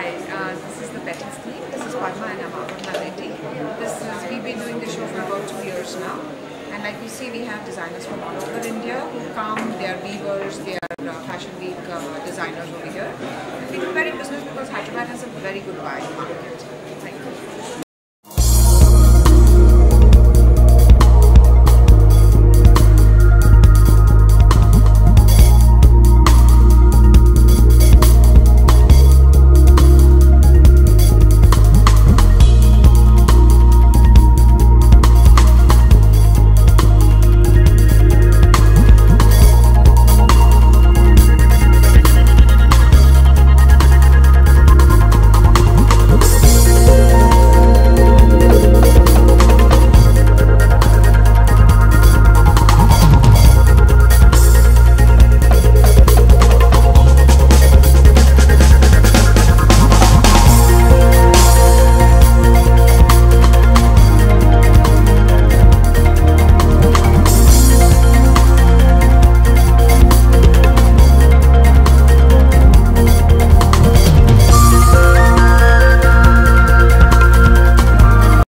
Hi, this is the Betting Team. This is Parma and I'm Aparna Reddy. We've been doing the show for about 2 years now. And like you see, we have designers from all over India who come. They are weavers, they are Fashion Week designers over here. And we do very business because